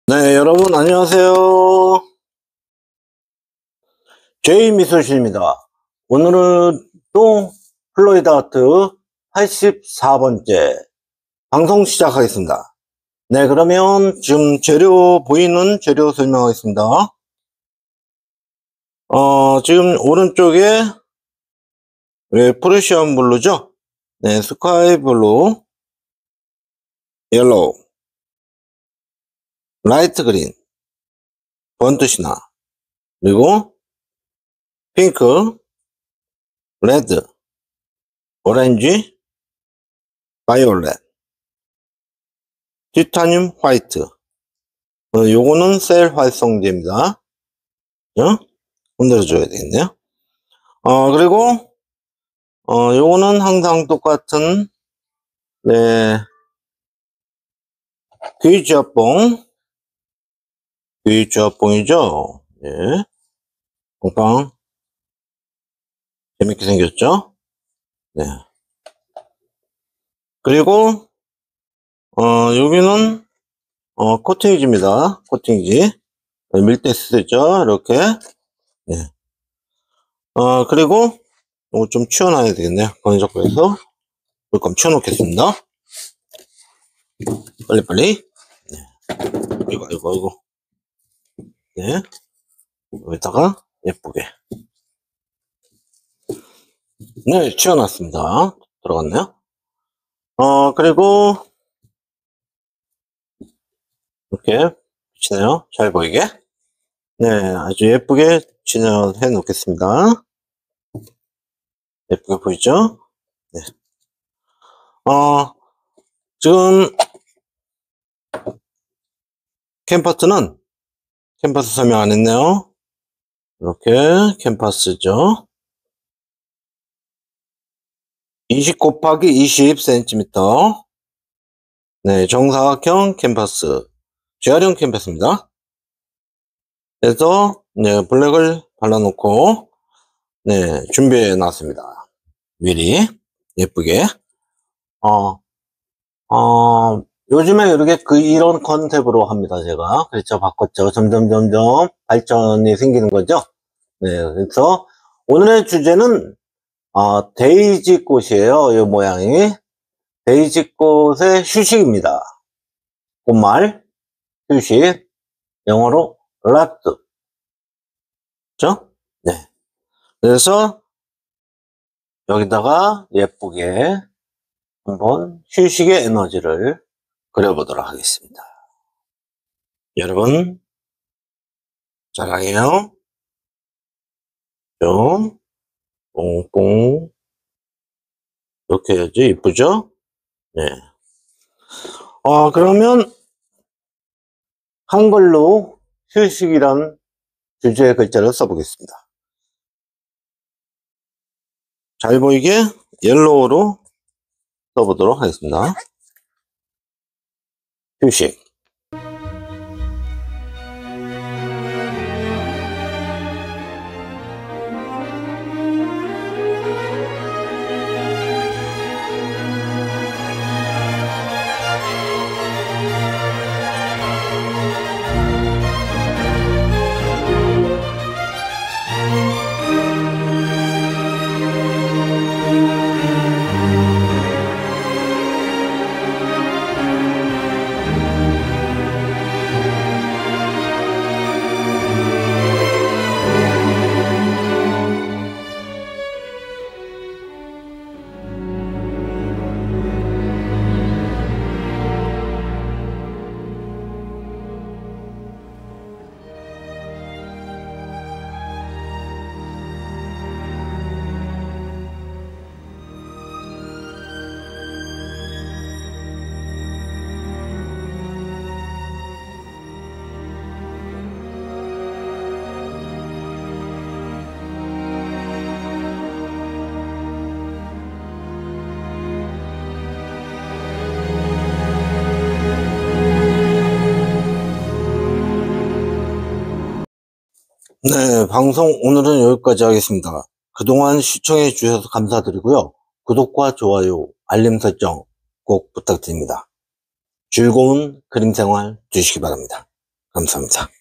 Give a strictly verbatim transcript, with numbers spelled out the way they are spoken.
네, 여러분 안녕하세요. 제이미술실입니다. 오늘은 또 플로이드 아트 팔십사 번째 방송 시작하겠습니다. 네, 그러면 지금 재료 보이는 재료 설명하겠습니다. 어, 지금 오른쪽에 네, 프레시엄 블루죠? 네, 스카이 블루, 옐로우, 라이트 그린, 번트 시나, 그리고 핑크, 레드, 오렌지, 바이올렛, 티타늄 화이트. 어, 요거는 셀 활성제입니다. 어? 흔들어줘야 되겠네요. 어, 그리고, 어, 요거는 항상 똑같은, 네, 귀지압봉. 귀지압봉이죠. 예. 빵빵. 재밌게 생겼죠? 네. 그리고, 어, 여기는, 어, 코팅지입니다. 코팅지. 밀대 쓰죠. 이렇게. 네. 어, 그리고, 이거 좀 치워놔야 되겠네요. 건조기에서. 조금 치워놓겠습니다. 빨리빨리. 네. 이거, 이거, 이거. 네. 여기다가 예쁘게. 네, 치워놨습니다. 들어갔네요. 어, 그리고, 이렇게 비치네요. 잘 보이게. 네, 아주 예쁘게 진열해 놓겠습니다. 예쁘게 보이죠? 네. 어, 지금, 캔파스는, 캔파스 설명 안 했네요. 이렇게, 캔파스죠. 이십 곱하기 이십 센티미터. 네, 정사각형 캔파스. 재활용 캔파스입니다. 그래서, 네, 블랙을 발라놓고, 네, 준비해 놨습니다. 미리. 예쁘게. 어, 어, 요즘에 이렇게 그, 이런 컨셉으로 합니다, 제가. 그렇죠. 바꿨죠. 점점, 점점 발전이 생기는 거죠. 네, 그래서 오늘의 주제는, 어, 데이지 꽃이에요. 이 모양이. 데이지 꽃의 휴식입니다. 꽃말, 휴식. 영어로 랩트. 그죠? 네. 그래서 여기다가 예쁘게 한번 휴식의 에너지를 그려보도록 하겠습니다. 여러분, 사랑해요. 좀, 뽕뽕. 이렇게 해야지, 이쁘죠? 네. 어, 그러면, 한글로 휴식이란 주제의 글자를 써보겠습니다. 잘 보이게 옐로우로 써보도록 하겠습니다. 휴식. 네, 방송 오늘은 여기까지 하겠습니다. 그동안 시청해 주셔서 감사드리고요. 구독과 좋아요, 알림 설정 꼭 부탁드립니다. 즐거운 그림 생활 되시기 바랍니다. 감사합니다.